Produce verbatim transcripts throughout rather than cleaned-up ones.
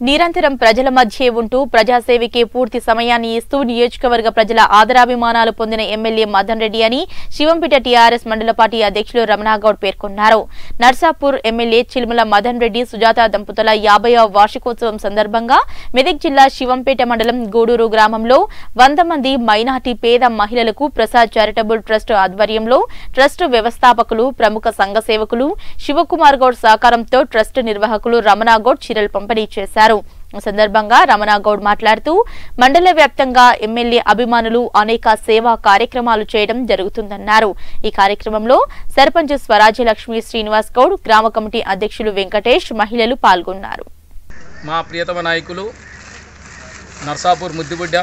నిరంతరం ప్రజల మధ్యే ఉంటూ ప్రజాసేవకే పూర్తి సమయాన్ని ఇస్తూ నియోజకవర్గ ప్రజల ఆదరాభిమానాలు పొందిన ఎమ్మెల్యే మదన్ రెడ్డి అని శివంపేట టీఆర్ఎస్ మండల పార్టీ అధ్యక్షులు రమణాగౌడ్ పేర్కొన్నారు. నర్సాపూర్ ఎమ్మెల్యే చిలుముల మదన్ రెడ్డి సుజాత దంపతుల యాభైవ వార్షికోత్సవం సందర్భంగా మెదక్ జిల్లా శివంపేట మండలం గూడూరు గ్రామంలో వంద మంది మైనార్టీ పేద మహిళలకు ప్రసాద్ చారిటబుల్ ట్రస్ట్ ఆధ్వర్యంలో ట్రస్ట్ వ్యవస్థాపకులు ప్రముఖ సంఘ సేవకులు శివకుమార్ గౌడ్ సహకారంతో ట్రస్ట్ నిర్వాహకులు రమణాగౌడ్ చీరలు పంపిణీ చేశారు. ఈ సందర్భంగా రమణాగౌడ్ మాట్లాడుతూ మండల వ్యాప్తంగా ఎమ్మెల్యే అభిమానులు అనేక సేవా కార్యక్రమాలు చేయడం జరుగుతుందన్నారు. ఈ కార్యక్రమంలో సర్పంచ్ స్వరాజ్య లక్ష్మీ శ్రీనివాస్ గౌడ్, గ్రామ కమిటీ అధ్యక్షులు వెంకటేష్, మహిళలు పాల్గొన్నారు. మా ప్రియతమ నాయకులు నర్సాపూర్ ముద్దుబిడ్డ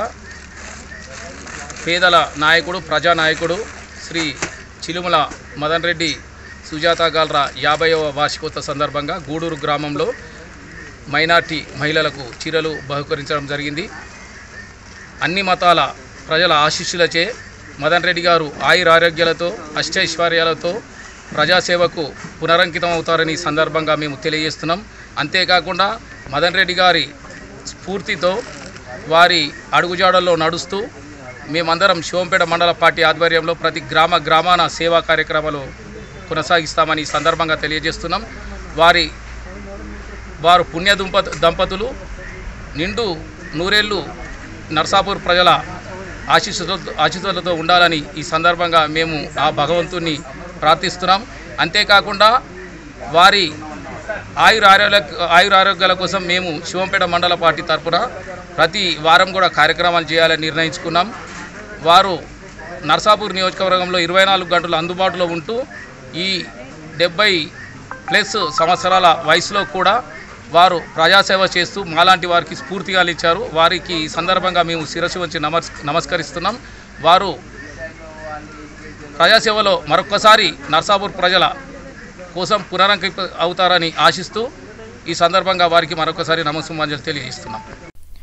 పేదల నాయకుడు ప్రజానాయకుడు శ్రీ చిలుముల మదన్ రెడ్డి సుజాత గాల్రా యాభైవ వార్షికోత్సవ సందర్భంగా గూడూరు గ్రామంలో మైనార్టీ మహిళలకు చీరలు బహుకరించడం జరిగింది. అన్ని మతాల ప్రజల ఆశీస్సులచే మదన్ రెడ్డి గారు ఆయుర ఆరోగ్యాలతో అష్టైశ్వర్యాలతో ప్రజాసేవకు పునరంకితం అవుతారని సందర్భంగా మేము తెలియజేస్తున్నాం. అంతేకాకుండా మదన్ రెడ్డి గారి స్ఫూర్తితో వారి అడుగుజాడల్లో నడుస్తూ మేమందరం శివంపేట మండల పార్టీ ఆధ్వర్యంలో ప్రతి గ్రామ గ్రామాన సేవా కార్యక్రమాలు కొనసాగిస్తామని సందర్భంగా తెలియజేస్తున్నాం. వారి వారు పుణ్య దంప దంపతులు నిండు నూరేళ్లు నర్సాపూర్ ప్రజల ఆశీస్సులతో ఆశీస్సులతో ఉండాలని ఈ సందర్భంగా మేము ఆ భగవంతుని ప్రార్థిస్తున్నాం. అంతేకాకుండా వారి ఆయుర ఆరోగ్య ఆయుర ఆరోగ్యాల కోసం మేము శివంపేట మండల పార్టీ తరఫున ప్రతి వారం కూడా కార్యక్రమాలు చేయాలని నిర్ణయించుకున్నాం. వారు నర్సాపూర్ నియోజకవర్గంలో ఇరవై నాలుగు గంటలు అందుబాటులో ఉంటూ ఈ డెబ్బై ప్లస్ సంవత్సరాల వయసులో కూడా వారు ప్రజాసేవ చేస్తూ మాలాంటి వారికి స్ఫూర్తిగా ఇచ్చారు. వారికి ఈ సందర్భంగా మేము శిరస్సు వంచి నమస్ నమస్కరిస్తున్నాం. వారు ప్రజాసేవలో మరొక్కసారి నర్సాపూర్ ప్రజల కోసం పునరంకితం అవుతారని ఆశిస్తూ ఈ సందర్భంగా వారికి మరొకసారి నమస్సుమాంజలి తెలియజేస్తున్నాం.